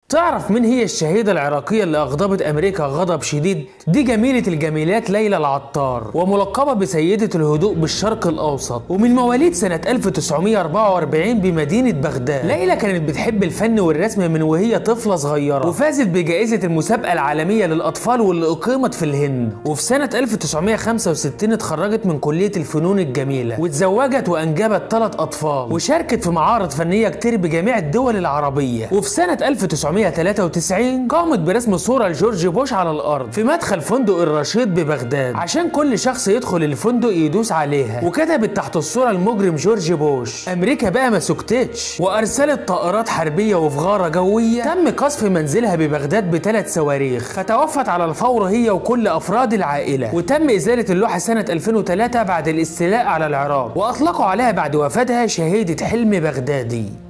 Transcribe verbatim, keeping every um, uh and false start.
تعرف مين هي الشهيدة العراقية اللي أغضبت أمريكا غضب شديد؟ دي جميلة الجميلات ليلى العطار، وملقبة بسيدة الهدوء بالشرق الأوسط، ومن مواليد سنة ألف وتسعمائة وأربعة وأربعين بمدينة بغداد. ليلى كانت بتحب الفن والرسم من وهي طفلة صغيرة، وفازت بجائزة المسابقة العالمية للأطفال واللي أقيمت في الهند. وفي سنة ألف وتسعمائة وخمسة وستين اتخرجت من كلية الفنون الجميلة، واتزوجت وأنجبت ثلاث أطفال، وشاركت في معارض فنية كتير بجميع الدول العربية. وفي سنة ألف وتسعمائة وثلاثة وتسعين قامت برسم صورة لجورج بوش على الأرض في مدخل فندق الرشيد ببغداد، عشان كل شخص يدخل الفندق يدوس عليها، وكتبت تحت الصورة المجرم جورج بوش. أمريكا بقى ما سكتتش، وأرسلت طائرات حربية وفغارة جوية تم قصف منزلها ببغداد بثلاث صواريخ، فتوفت على الفور هي وكل أفراد العائلة. وتم إزالة اللوحة سنة ألفين وثلاثة بعد الاستيلاء على العراق، وأطلقوا عليها بعد وفاتها شهيدة حلمي بغدادي.